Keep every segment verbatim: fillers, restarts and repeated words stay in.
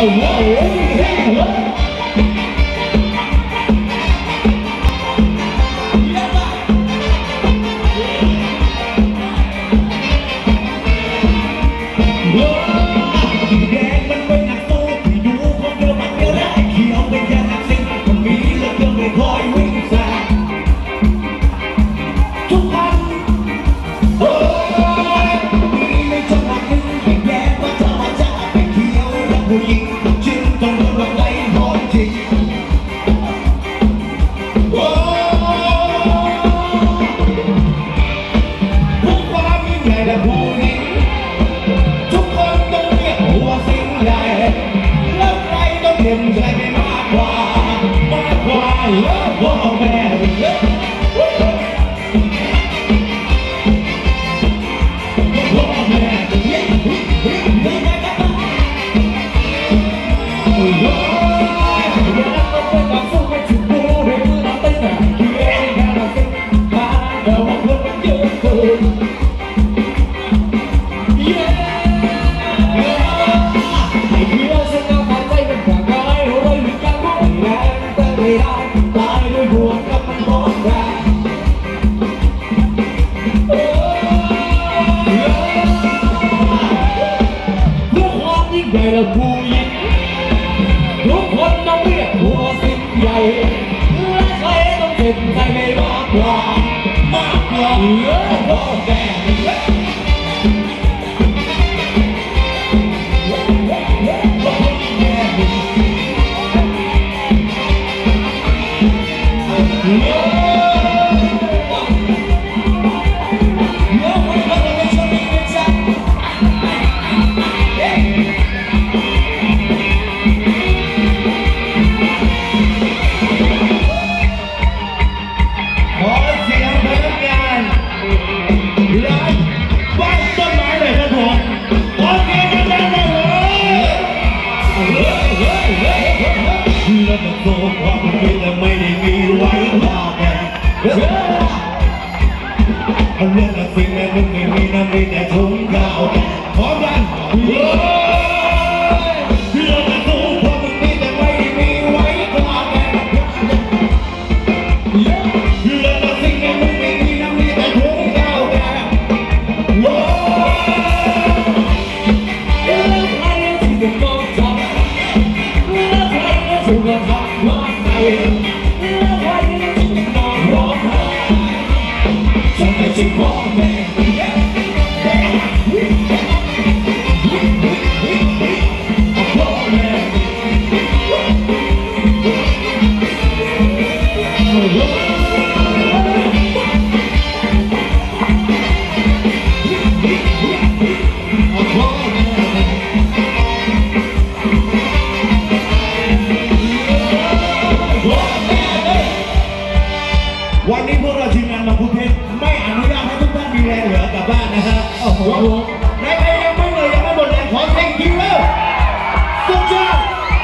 วันนี้พวกเราทีมงานมาพูดเพชรไม่อนุญาตให้ทุกท่านมีแรงเหลือกลับบ้านนะฮะโอ้โหในใครยังไม่เลยยังไม่หมดแรงขอเซ็งคิวแล้วสุดยอด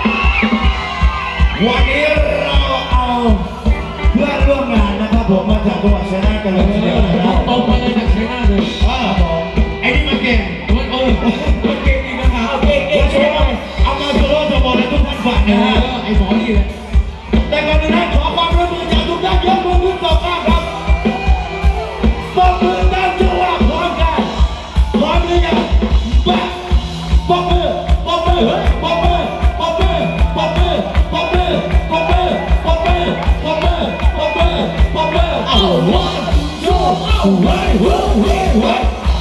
วันนี้เราเอาเพื่อนร่วมงานนะครับผมมาจากจังหวัดชัยนาทกันเลยทีเดียวนะครับเอาไปเลยจากชัยนาทเลยอ้าวผมไอ้นี่มันเก่งมันเออมันเก่งจริงนะครับเอาเก่งเก่งโชว์เอามาโชว์จะบอกให้ทุกท่านฟังนะฮะไอ้หมอนี่แหละแต่ก่อนอื่นขอความร่วมมือจากทุกท่านยกมือขึ้นต่อข้างครับปกมือตามจังหวะพร้อมกันพร้อมหรือยังแบบปกมือปกมือปกมือปกมือปกมือปกมือปกมือปกมือปกมือปกมือปกมือเอาวันจูเอาไว้ไว้ไว้ไว้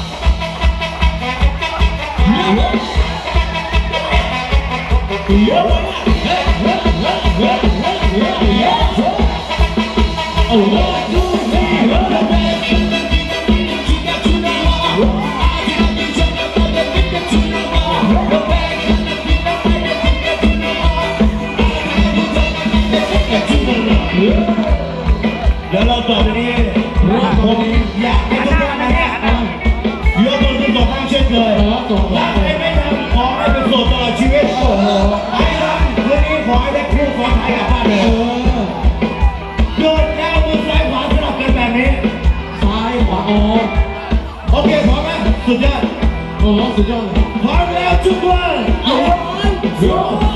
เยอะเลยOh, what do we want to be? You got to know. I got to jump up on the beat that you know. The back on the beat that I got to know. I got to jump up on the beat that you know. เดี๋ยวเราต่อไปนี้ผมอยากให้ทุกท่านนะครับยกมือขึ้นสองข้างเช่นเคยถ้าใครไม่ทำขอให้เป็นโสดตลอดชีวิตโอ้โหใครทำคืนนี้ขอให้ได้คู่ขอถ่ายกลับบ้านเลยโยนยาวมือซ้ายขวาสลับกันแบบนี้ซ้ายขวาอ๋อโอเคพร้อมไหมสุดยอดโอ้สุดยอดพร้อมแล้วทุกคนเอาไว้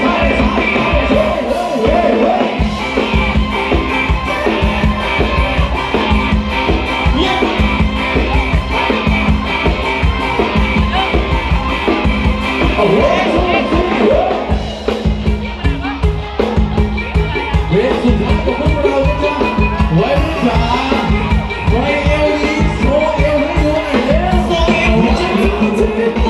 เวทสุดท้ายของพวกเราจะไว้ขาไว้เอวดีโซเอวให้ดูหน่อยเร็วโซเอวให้ดูหน่อยเร็ว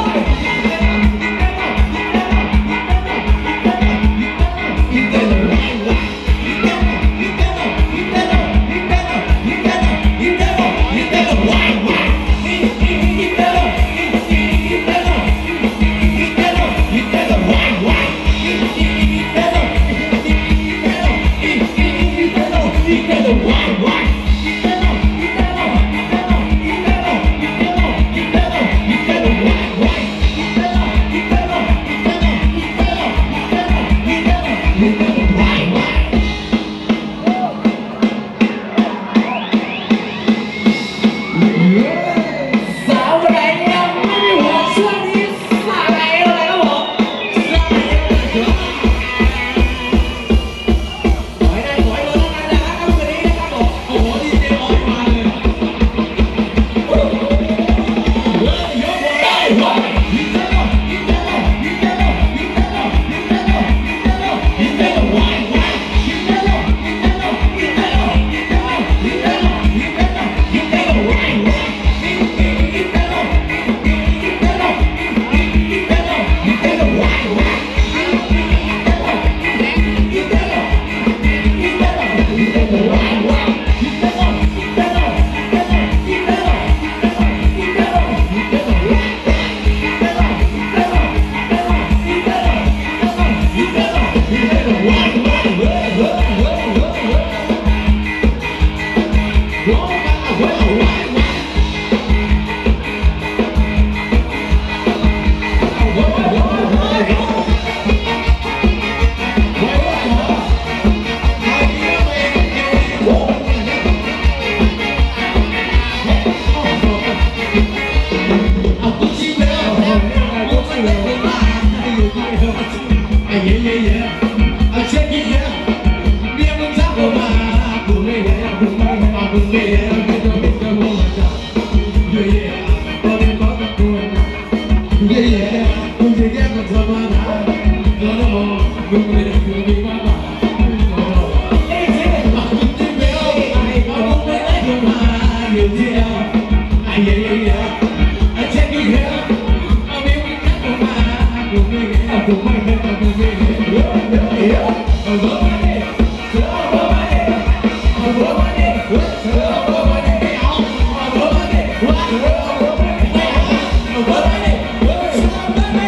ถูกไม่เห็นกับมือนี่เยอะเยอะเยอะเอาเบอร์มาดิเสือเอาเบอร์มาดิเอาเบอร์มาดิเสือเอาเบอร์มาดิไม่เอาเอาเบอร์มาดิเสือเอาเบอร์มาดิไม่เอาเอาเบอร์มาดิเสือเอาเบอร์มาดิ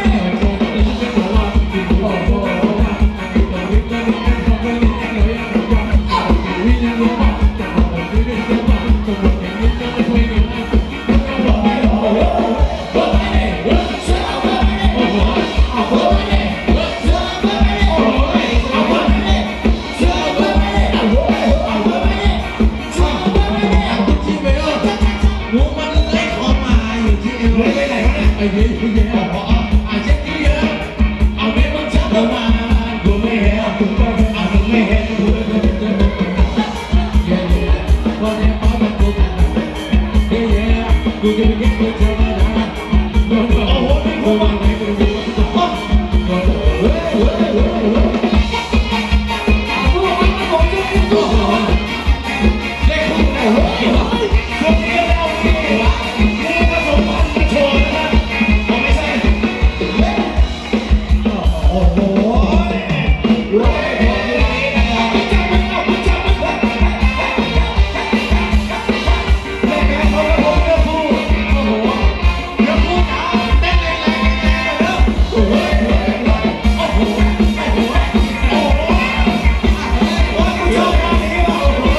โอ้โหไอ้เหี้ยเหี้ยอ๋ออาเจ็บที่เยอะเอาเม็ดมันชักออกมากูไม่เห็นกูไม่เห็นเอามึงไม่เห็นกูไม่เห็นเหี้ยเหี้ยวันนี้ป้าเป็นกูเหี้ยเหี้ยกูจะไปเก็บกูจะมาด่าโอ้โหกูไม่ไหวกูไม่ไหวกูโอ้เฮ้ยเฮ้ยเฮ้ยเฮ้ยกูไม่ไหวกูจะกินกูเด็กกูโอ้โหกูเลี้ยงเอาเงี้ยวะกูผสมพันธุ์มาโชว์นะ โอ้โหร้อยพอดีจับมันเอาจับมันแม่แม่เขาละผมจะพูดโอ้โหเดี๋ยวพูดเอาเต้นแรงๆแรงๆเลยโอ้โหโอ้โหโอ้โหโอ้โหโอ้โหว่ากูชอบแบบนี้ว่ะโอ้โห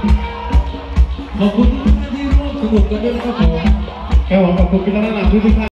ขอบคุณที่ร่วมสนุกกันด้วยนะครับผมแค่หวังขอบคุณพี่น้องทั้งหลายทุกท่าน